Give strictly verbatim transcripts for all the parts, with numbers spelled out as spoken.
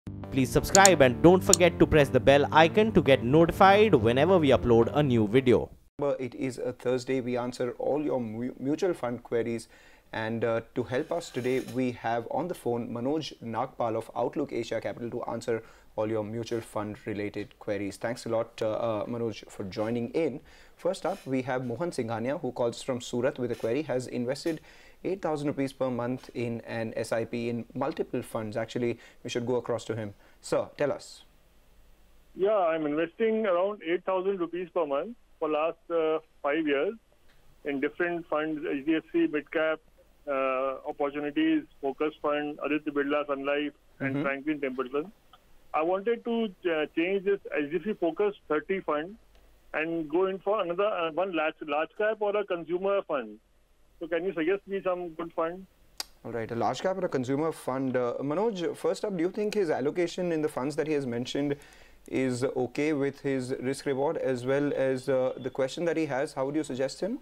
Please subscribe and don't forget to press the bell icon to get notified whenever we upload a new video. It is a Thursday. We answer all your mu mutual fund queries, and uh, to help us today we have on the phone Manoj Nagpal of Outlook Asia Capital to answer all your mutual fund related queries. Thanks a lot, uh, uh, Manoj, for joining in. First up, we have Mohan Singhania, who calls from Surat with a query. Has invested eight thousand rupees per month in an S I P in multiple funds. Actually, we should go across to him. Sir, tell us. Yeah, I'm investing around eight thousand rupees per month for last uh, five years in different funds: H D F C, Midcap, uh, Opportunities, Focus Fund, Aditya Birla Sun Life, and mm-hmm. Franklin Templeton. I wanted to uh, change this H D F C Focus thirty fund and go in for another uh, one large, large cap or a consumer fund. So can you suggest me some good fund? All right, a large cap or a consumer fund. Uh, Manoj, first up, do you think his allocation in the funds that he has mentioned is okay with his risk reward, as well as uh, the question that he has? How would you suggest him?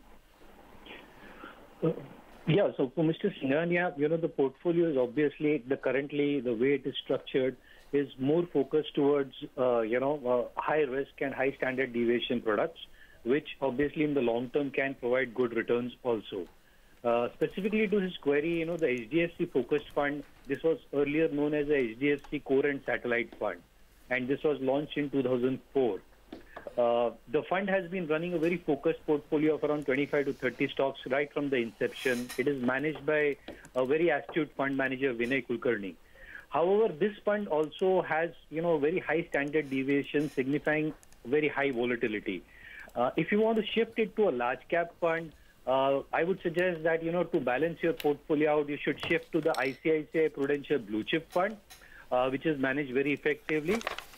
Uh, yeah, so for Mister Singhania, you know, the portfolio is obviously, the currently the way it is structured is more focused towards, uh, you know, uh, high risk and high standard deviation products, which obviously in the long term can provide good returns also. Uh, specifically to his query, you know, the H D F C focused fund, this was earlier known as the H D F C Core and Satellite Fund, and this was launched in two thousand four. Uh, the fund has been running a very focused portfolio of around twenty-five to thirty stocks right from the inception. It is managed by a very astute fund manager, Vinay Kulkarni. However, this fund also has, you know, very high standard deviation, signifying very high volatility. Uh, if you want to shift it to a large cap fund, Uh, I would suggest that, you know, to balance your portfolio out, you should shift to the I C I C I Prudential Blue Chip Fund, uh, which is managed very effectively.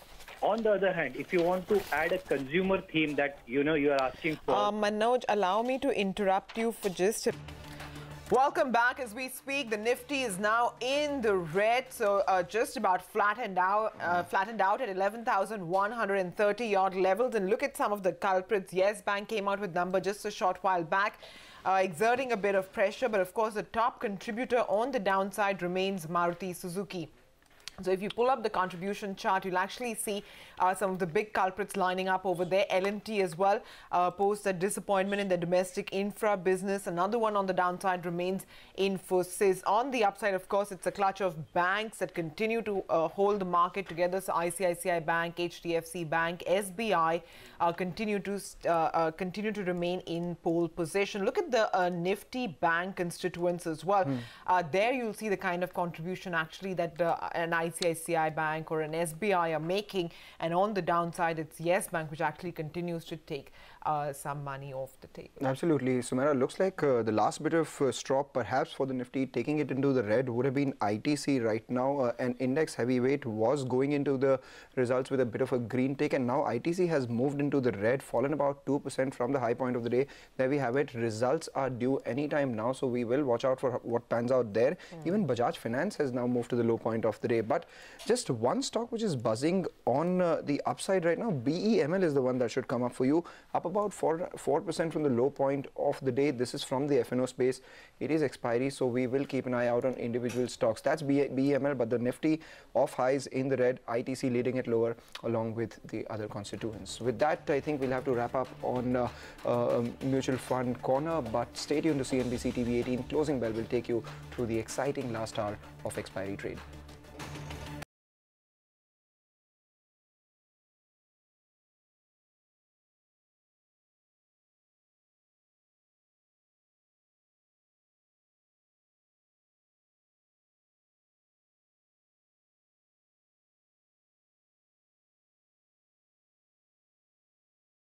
On the other hand, if you want to add a consumer theme that, you know, you are asking for... Uh, Manoj, allow me to interrupt you for just a... Welcome back. As we speak, the Nifty is now in the red, so uh, just about flattened out, uh, flattened out at eleven thousand one hundred thirty odd levels. And look at some of the culprits. Yes Bank came out with number just a short while back, uh, exerting a bit of pressure. But of course, the top contributor on the downside remains Maruti Suzuki. So if you pull up the contribution chart, you'll actually see uh, some of the big culprits lining up over there. L and T as well uh, posts a disappointment in the domestic infra business. Another one on the downside remains Infosys. On the upside, of course, it's a clutch of banks that continue to uh, hold the market together. So I C I C I Bank, H D F C Bank, S B I uh, continue to uh, uh, continue to remain in pole position. Look at the uh, Nifty bank constituents as well. Mm. Uh, there you'll see the kind of contribution actually that uh, an I C I C I Bank or an S B I are making, and on the downside it's Yes Bank, which actually continues to take uh, some money off the table. Absolutely, Sumera. Looks like uh, the last bit of uh, straw perhaps for the Nifty taking it into the red would have been I T C right now. Uh, an index heavyweight was going into the results with a bit of a green tick, and now I T C has moved into the red, fallen about two percent from the high point of the day. There we have it. Results are due anytime now, so we will watch out for what pans out there. Mm. Even Bajaj Finance has now moved to the low point of the day. But just one stock which is buzzing on uh, the upside right now, B E M L is the one that should come up for you, up about four percent from the low point of the day. This is from the F N O space. It is expiry, so we will keep an eye out on individual stocks. That's B E M L, but the Nifty off highs in the red, I T C leading it lower along with the other constituents. With that, I think we'll have to wrap up on uh, uh, mutual fund corner, but stay tuned to C N B C T V eighteen. Closing bell will take you through the exciting last hour of expiry trade.